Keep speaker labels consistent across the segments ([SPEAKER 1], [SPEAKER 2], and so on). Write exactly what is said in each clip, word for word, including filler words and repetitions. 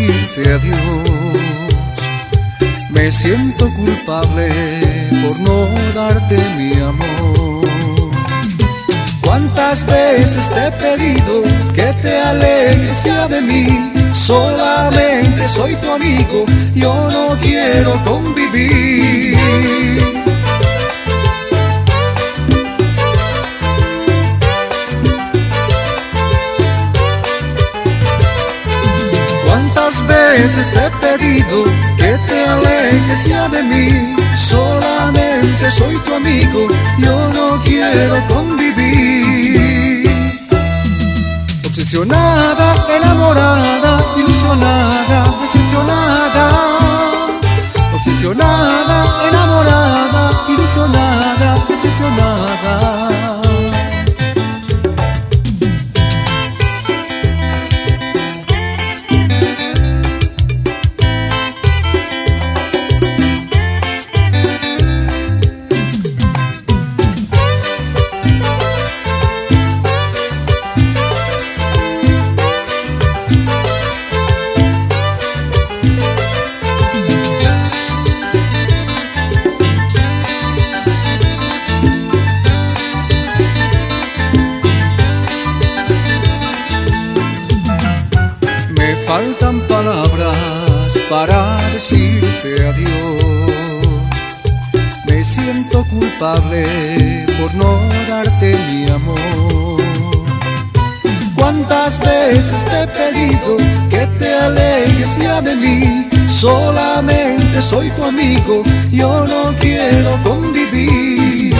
[SPEAKER 1] decirte adiós. Me siento culpable por no darte mi amor. ¿Cuántas veces te he pedido que te alejes ya de mí? Solamente soy tu amigo, yo no quiero convivir. ¿Cuántas veces te he pedido que te alejes ya de mí? Solamente soy tu amigo, yo no quiero convivir. Obsesionada, enamorada, ilusionada, decepcionada. Obsesionada, enamorada, ilusionada, decepcionada. Faltan palabras para decirte adiós. Me siento culpable por no darte mi amor. ¿Cuántas veces te he pedido que te alejes ya de mí? Solamente soy tu amigo, yo no quiero convivir.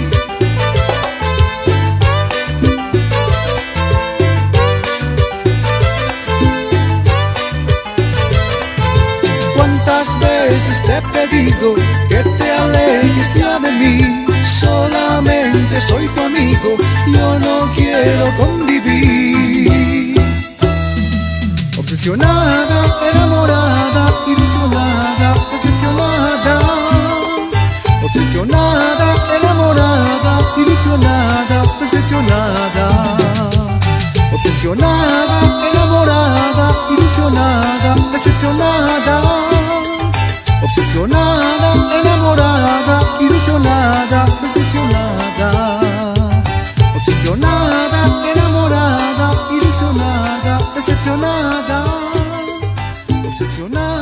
[SPEAKER 1] ¿Cuántas veces te he pedido que te alejes ya de mí? Solamente soy tu amigo, yo no quiero convivir. Obsesionada, enamorada, ilusionada, decepcionada. Obsesionada, enamorada, ilusionada, decepcionada. Obsesionada, enamorada, ilusionada, decepcionada. Obsesionada, enamorada, ilusionada, decepcionada. Obsesionada, enamorada, ilusionada, decepcionada. Obsesionada.